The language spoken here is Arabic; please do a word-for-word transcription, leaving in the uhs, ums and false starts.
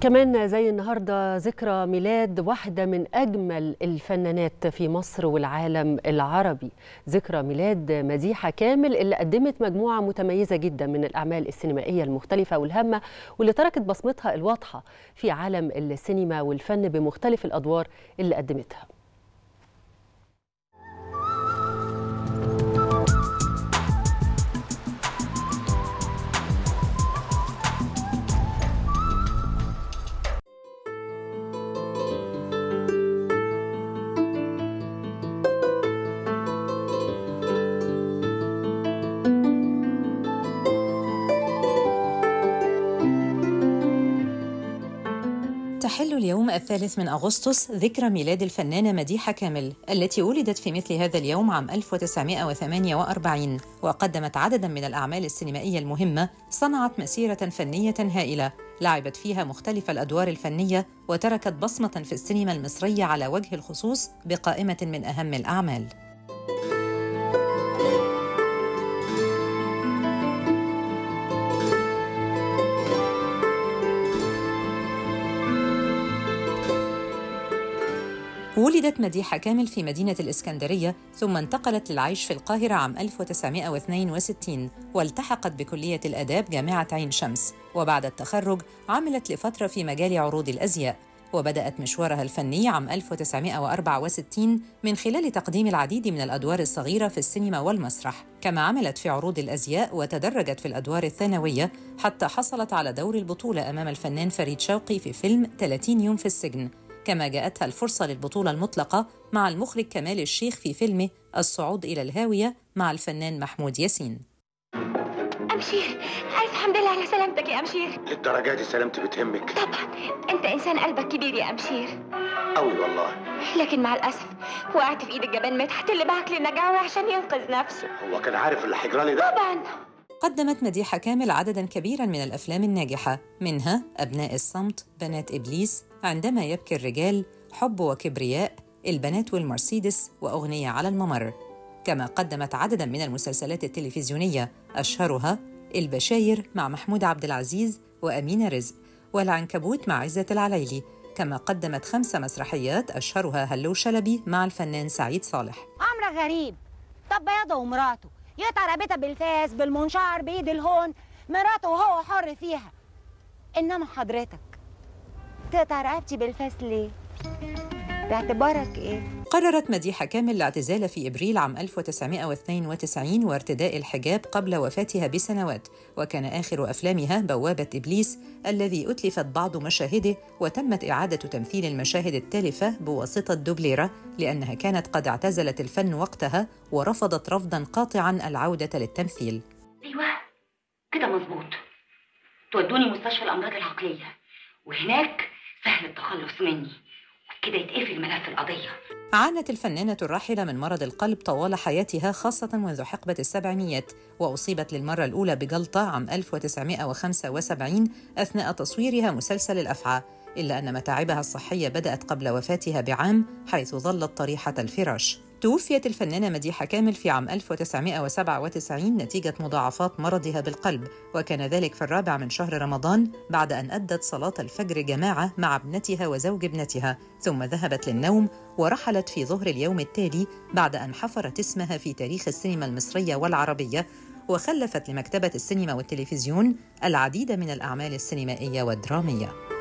كمان زي النهاردة ذكرى ميلاد واحدة من أجمل الفنانات في مصر والعالم العربي، ذكرى ميلاد مديحة كامل اللي قدمت مجموعة متميزة جدا من الأعمال السينمائية المختلفة والهامة واللي تركت بصمتها الواضحة في عالم السينما والفن بمختلف الأدوار اللي قدمتها. تحل اليوم الثالث من أغسطس ذكرى ميلاد الفنانة مديحة كامل التي ولدت في مثل هذا اليوم عام ألف وتسعمائة وثمانية وأربعين، وقدمت عدداً من الأعمال السينمائية المهمة، صنعت مسيرة فنية هائلة لعبت فيها مختلف الأدوار الفنية وتركت بصمة في السينما المصرية على وجه الخصوص بقائمة من أهم الأعمال. ولدت مديحة كامل في مدينة الإسكندرية، ثم انتقلت للعيش في القاهرة عام ألف وتسعمائة واثنين وستين، والتحقت بكلية الآداب جامعة عين شمس، وبعد التخرج عملت لفترة في مجال عروض الأزياء، وبدأت مشوارها الفني عام ألف وتسعمائة وأربعة وستين من خلال تقديم العديد من الأدوار الصغيرة في السينما والمسرح، كما عملت في عروض الأزياء وتدرجت في الأدوار الثانوية حتى حصلت على دور البطولة أمام الفنان فريد شوقي في فيلم ثلاثين يوم في السجن، كما جاءتها الفرصة للبطولة المطلقة مع المخرج كمال الشيخ في فيلمه الصعود إلى الهاوية مع الفنان محمود ياسين. أمشير، ألف حمد لله على سلامتك يا أمشير. للدرجة دي سلامتي بتهمك؟ طبعا، أنت إنسان قلبك كبير يا أمشير. أوي والله. لكن مع الأسف وقعت في إيد الجبان مدحت اللي باعك للنجاوي عشان ينقذ نفسه. هو كان عارف اللي هيجرالي ده؟ طبعا. قدمت مديحة كامل عدداً كبيراً من الأفلام الناجحة، منها أبناء الصمت، بنات إبليس، عندما يبكي الرجال، حب وكبرياء، البنات والمرسيدس، وأغنية على الممر. كما قدمت عدداً من المسلسلات التلفزيونية، أشهرها البشاير مع محمود عبد العزيز وأمينة رزق، والعنكبوت مع عزة العليلي. كما قدمت خمس مسرحيات أشهرها هلو شلبي مع الفنان سعيد صالح. أمر غريب، طب بياضه ومراته يقطع رقبتها بالفاس بالمنشار بإيد الهون، مراته وهو حر فيها، إنما حضرتك تقطع رقبتي بالفاس ليه؟ باعتبارك إيه؟ قررت مديحة كامل الاعتزال في إبريل عام ألف وتسعمائة واثنين وتسعين وارتداء الحجاب قبل وفاتها بسنوات، وكان آخر أفلامها بوابة إبليس الذي أتلفت بعض مشاهده وتمت إعادة تمثيل المشاهد التالفة بواسطة دوبليرة لأنها كانت قد اعتزلت الفن وقتها ورفضت رفضاً قاطعاً العودة للتمثيل. أيوة كده مظبوط، تودوني مستشفى الأمراض العقلية وهناك سهل التخلص مني كده يتقفل ملف القضية. عانت الفنانة الراحلة من مرض القلب طوال حياتها خاصة منذ حقبة السبعينيات، وأصيبت للمرة الأولى بجلطة عام ألف وتسعمائة وخمسة وسبعين أثناء تصويرها مسلسل الأفعى، إلا أن متاعبها الصحية بدأت قبل وفاتها بعام حيث ظلت طريحة الفراش. توفيت الفنانة مديحة كامل في عام ألف وتسعمائة وسبعة وتسعين نتيجة مضاعفات مرضها بالقلب، وكان ذلك في الرابع من شهر رمضان بعد أن أدت صلاة الفجر جماعة مع ابنتها وزوج ابنتها، ثم ذهبت للنوم ورحلت في ظهر اليوم التالي بعد أن حفرت اسمها في تاريخ السينما المصرية والعربية، وخلفت لمكتبة السينما والتلفزيون العديد من الأعمال السينمائية والدرامية.